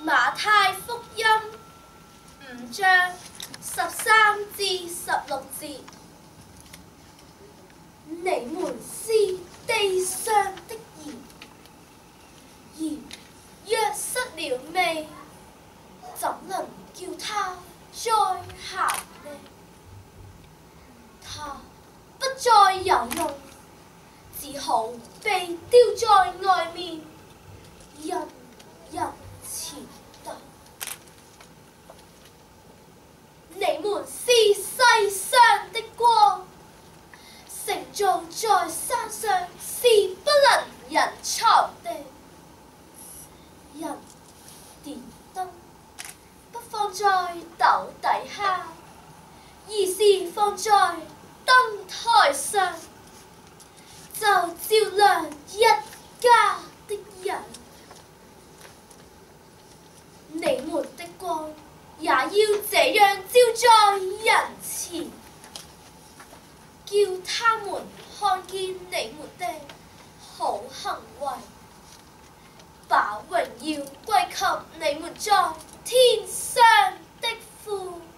馬太福音5章13至16節，你們是地上的鹽，鹽若失了味，怎能叫它再鹹呢？它不再有用，只好被丟在外面，任人踐踏。你們是世上的光，城造在山上是不能隱藏的。人點燈，不放在斗底下，而是放在燈台上，就照亮一家的人。你們的光也要這樣照在人前，叫他們看見你們的好行為，把榮耀歸給你們在天上的父。